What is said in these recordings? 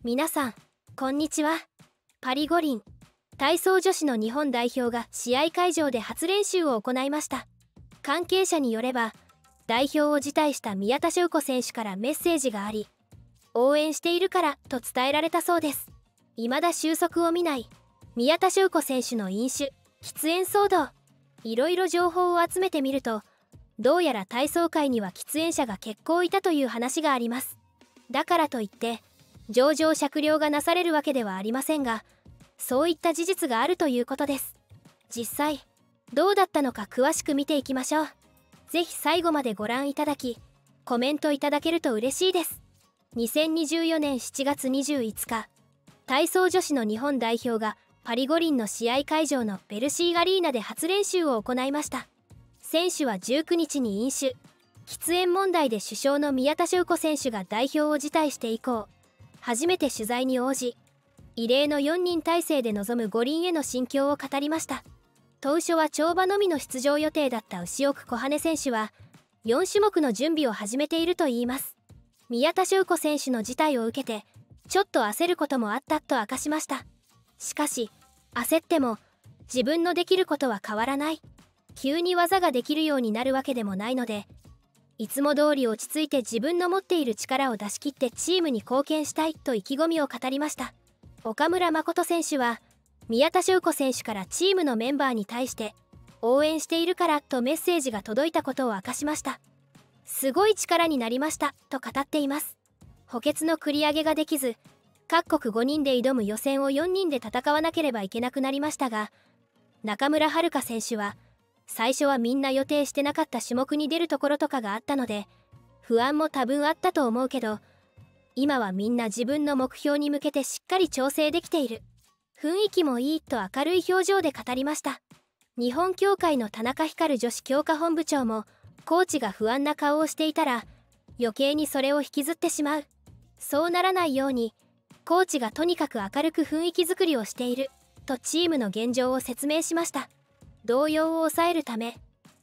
皆さんこんにちは。パリ五輪体操女子の日本代表が試合会場で初練習を行いました。関係者によれば、代表を辞退した宮田笙子選手からメッセージがあり、応援しているからと伝えられたそうです。未だ収束を見ない宮田笙子選手の飲酒喫煙騒動。いろいろ情報を集めてみると、どうやら体操界には喫煙者が結構いたという話があります。だからといって情状酌量がなされるわけではありませんが、そういった事実があるということです。実際どうだったのか詳しく見ていきましょう。ぜひ最後までご覧いただき、コメントいただけると嬉しいです。2024年7月25日、体操女子の日本代表がパリ五輪の試合会場のベルシーアリーナで初練習を行いました。選手は19日に飲酒喫煙問題で主将の宮田笙子選手が代表を辞退して以降、初めて取材に応じ、異例の4人体制で臨む五輪への心境を語りました。当初は跳馬のみの出場予定だった牛奥小羽選手は4種目の準備を始めているといいます。宮田笙子選手の辞退を受けてちょっと焦ることもあったと明かしました。しかし焦っても自分のできることは変わらない、急に技ができるようになるわけでもないので、いつも通り落ち着いて自分の持っている力を出し切ってチームに貢献したいと意気込みを語りました。岡村真選手は宮田笙子選手からチームのメンバーに対して応援しているからとメッセージが届いたことを明かしました。すごい力になりましたと語っています。補欠の繰り上げができず、各国5人で挑む予選を4人で戦わなければいけなくなりましたが、中村遥選手は最初はみんな予定してなかった種目に出るところとかがあったので不安も多分あったと思うけど、今はみんな自分の目標に向けてしっかり調整できている、雰囲気もいいと明るい表情で語りました。日本協会の田中光女子強化本部長も、コーチが不安な顔をしていたら余計にそれを引きずってしまう、そうならないようにコーチがとにかく明るく雰囲気作りをしているとチームの現状を説明しました。動揺を抑えるため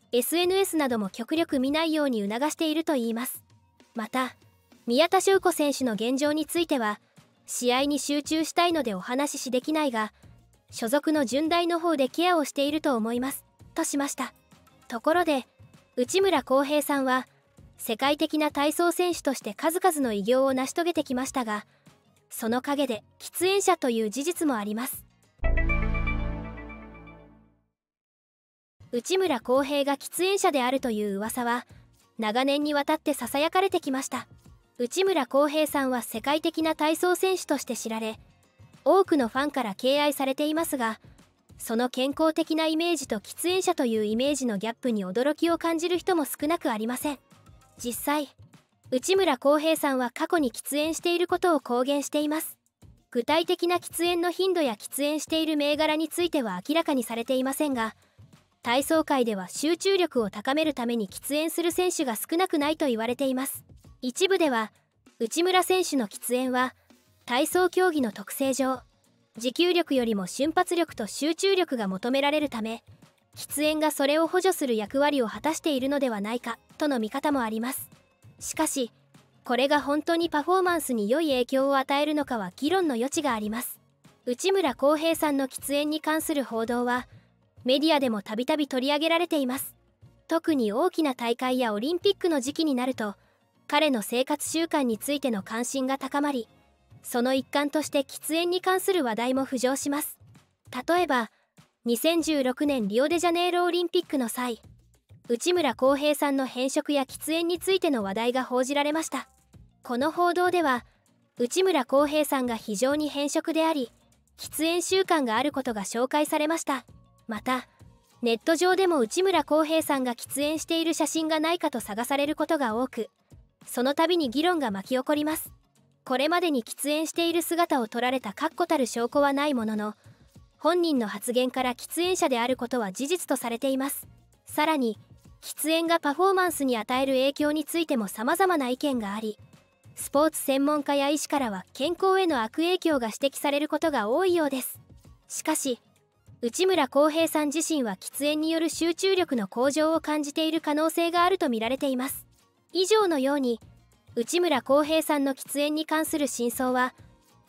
SNS なども極力見ないように促しているといいます。また宮田笙子選手の現状については、試合に集中したいのでお話しできないが、所属の順大の方でケアをしていると思いますとしました。ところで内村航平さんは世界的な体操選手として数々の偉業を成し遂げてきましたが、その陰で喫煙者という事実もあります。内村航平が喫煙者であるという噂は長年にわたってささやかれてきました。内村航平さんは世界的な体操選手として知られ、多くのファンから敬愛されていますが、その健康的なイメージと喫煙者というイメージのギャップに驚きを感じる人も少なくありません。実際内村航平さんは過去に喫煙していることを公言しています。具体的な喫煙の頻度や喫煙している銘柄については明らかにされていませんが、体操界では集中力を高めるために喫煙する選手が少なくないと言われています。一部では内村選手の喫煙は体操競技の特性上、持久力よりも瞬発力と集中力が求められるため、喫煙がそれを補助する役割を果たしているのではないかとの見方もあります。しかしこれが本当にパフォーマンスに良い影響を与えるのかは議論の余地があります。内村航平さんの喫煙に関する報道はメディアでもたびたび取り上げられています。特に大きな大会やオリンピックの時期になると、彼の生活習慣についての関心が高まり、その一環として喫煙に関する話題も浮上します。例えば2016年リオデジャネイロオリンピックの際、内村航平さんの偏食や喫煙についての話題が報じられました。この報道では内村航平さんが非常に偏食であり、喫煙習慣があることが紹介されました。またネット上でも内村航平さんが喫煙している写真がないかと探されることが多く、その度に議論が巻き起こります。これまでに喫煙している姿を撮られた確固たる証拠はないものの、本人の発言から喫煙者であることは事実とされています。さらに喫煙がパフォーマンスに与える影響についても様々な意見があり、スポーツ専門家や医師からは健康への悪影響が指摘されることが多いようです。しかし内村航平さん自身は喫煙による集中力の向上を感じている可能性があると見られています。以上のように内村航平さんの喫煙に関する真相は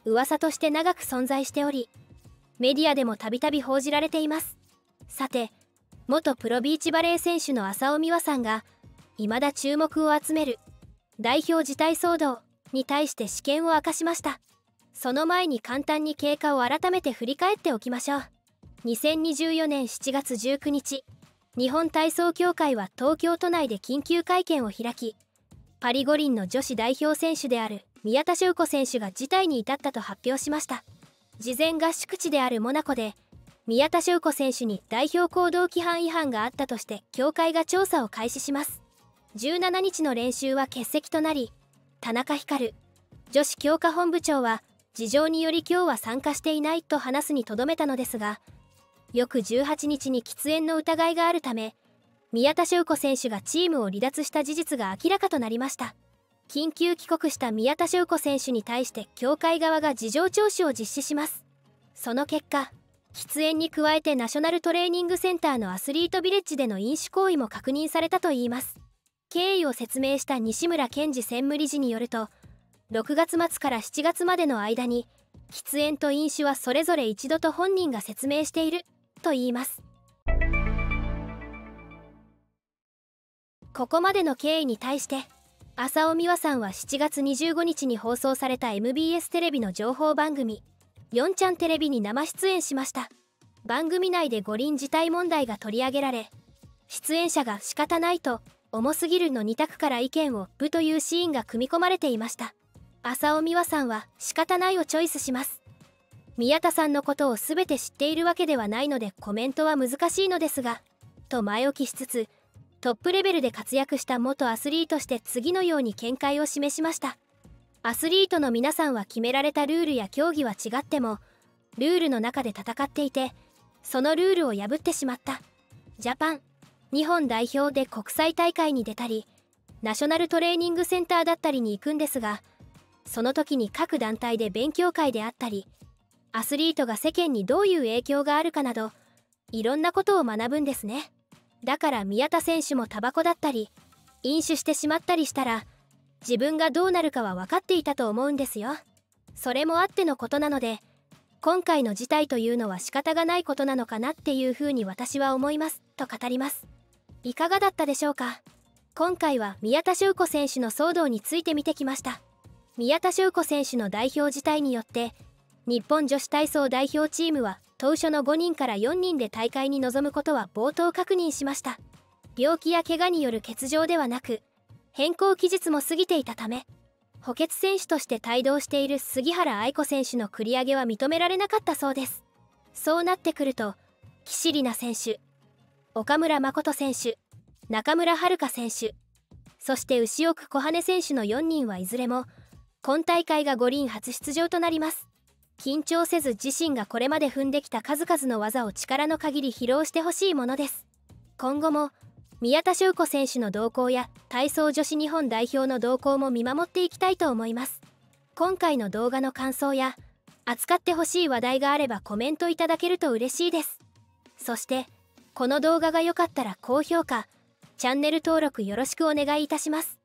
噂として長く存在しており、メディアでもたびたび報じられています。さて、元プロビーチバレー選手の浅尾美和さんが未だ注目を集める代表辞退騒動に対して私見を明かしました。その前に簡単に経過を改めて振り返っておきましょう。2024年7月19日、日本体操協会は東京都内で緊急会見を開き、パリ五輪の女子代表選手である宮田笙子選手が辞退に至ったと発表しました。事前合宿地であるモナコで宮田笙子選手に代表行動規範違反があったとして協会が調査を開始します。17日の練習は欠席となり、田中光女子強化本部長は事情により今日は参加していないと話すにとどめたのですが、翌18日に喫煙の疑いがあるため宮田笙子選手がチームを離脱した事実が明らかとなりました。緊急帰国した宮田笙子選手に対して協会側が事情聴取を実施します。その結果、喫煙に加えてナショナルトレーニングセンターのアスリートビレッジでの飲酒行為も確認されたといいます。経緯を説明した西村健二専務理事によると、6月末から7月までの間に喫煙と飲酒はそれぞれ一度と本人が説明しているといいます。ここまでの経緯に対して浅尾美和さんは7月25日に放送された MBS テレビの情報番組4ちゃんテレビに生出演しました。番組内で五輪辞退問題が取り上げられ、出演者が仕方ないと重すぎるの2択から意見をぶというシーンが組み込まれていました。浅尾美和さんは仕方ないをチョイスします。宮田さんのことを全て知っているわけではないのでコメントは難しいのですが、と前置きしつつ、トップレベルで活躍した元アスリートとして次のように見解を示しました。アスリートの皆さんは決められたルールや競技は違っても、ルールの中で戦っていて、そのルールを破ってしまった。ジャパン、日本代表で国際大会に出たり、ナショナルトレーニングセンターだったりに行くんですが、その時に各団体で勉強会であったり、アスリートが世間にどういう影響があるかなど、いろんなことを学ぶんですね。だから宮田選手もタバコだったり飲酒してしまったりしたら自分がどうなるかは分かっていたと思うんですよ。それもあってのことなので、今回の事態というのは仕方がないことなのかなっていうふうに私は思いますと語ります。いかがだったでしょうか。今回は宮田笙子選手の騒動について見てきました。宮田笙子選手の代表辞退によって日本女子体操代表チームは当初の5人から4人で大会に臨むことは冒頭確認しました。病気や怪我による欠場ではなく、変更期日も過ぎていたため、補欠選手として帯同している杉原愛子選手の繰り上げは認められなかったそうです。そうなってくると、岸里奈選手、岡村真選手、中村遥選手、そして牛奥小羽選手の4人はいずれも今大会が五輪初出場となります。緊張せず自身がこれまで踏んできた数々の技を力の限り披露してほしいものです。今後も宮田笙子選手の動向や体操女子日本代表の動向も見守っていきたいと思います。今回の動画の感想や扱ってほしい話題があればコメントいただけると嬉しいです。そしてこの動画が良かったら高評価、チャンネル登録よろしくお願いいたします。